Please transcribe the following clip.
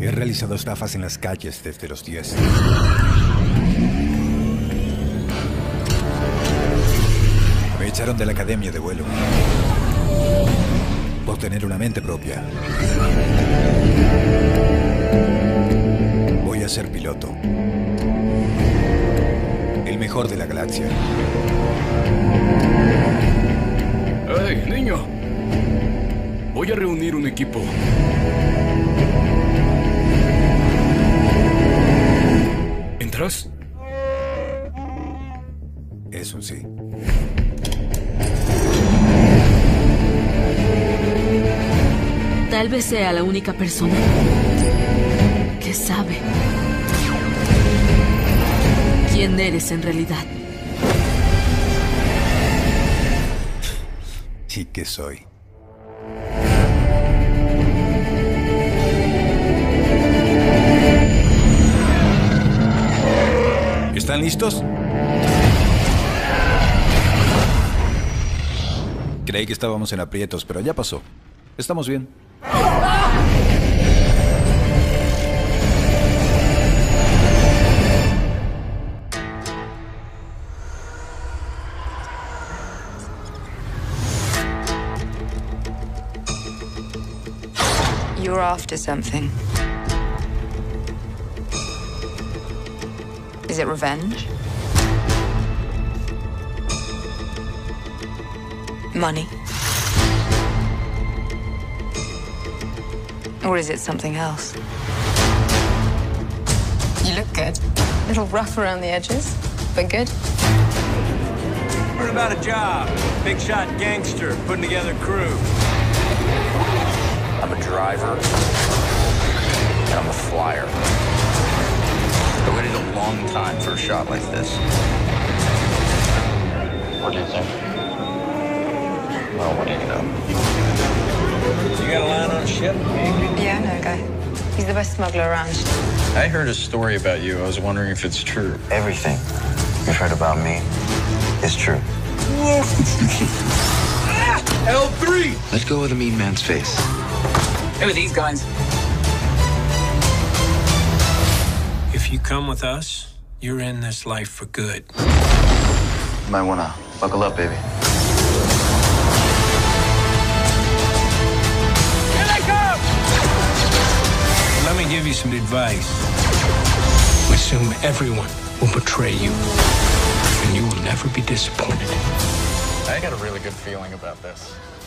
He realizado estafas en las calles desde los 10. Me echaron de la academia de vuelo por tener una mente propia. Voy a ser piloto. El mejor de la galaxia. ¡Hey, niño! Voy a reunir un equipo. ¿Entras? Es un sí. Tal vez sea la única persona que sabe quién eres en realidad. ¿Y qué soy? ¿Están listos? Creí que estábamos en aprietos, pero ya pasó. Estamos bien. You're after something. Is it revenge? Money? Or is it something else? You look good. A little rough around the edges, but good. Heard about a job. Big shot gangster putting together a crew. I'm a driver, and I'm a flyer. I waited a long time for a shot like this. What do you think? Well, what do you know? You got a line on a ship? Yeah, I know a guy. He's the best smuggler around. I heard a story about you. I was wondering if it's true. Everything you've heard about me is true. L3! Let go of the mean man's face. Who are these guys? If you come with us, you're in this life for good. You might wanna buckle up, baby. Here they come! Let me give you some advice. Assume everyone will betray you, and you will never be disappointed. I got a really good feeling about this.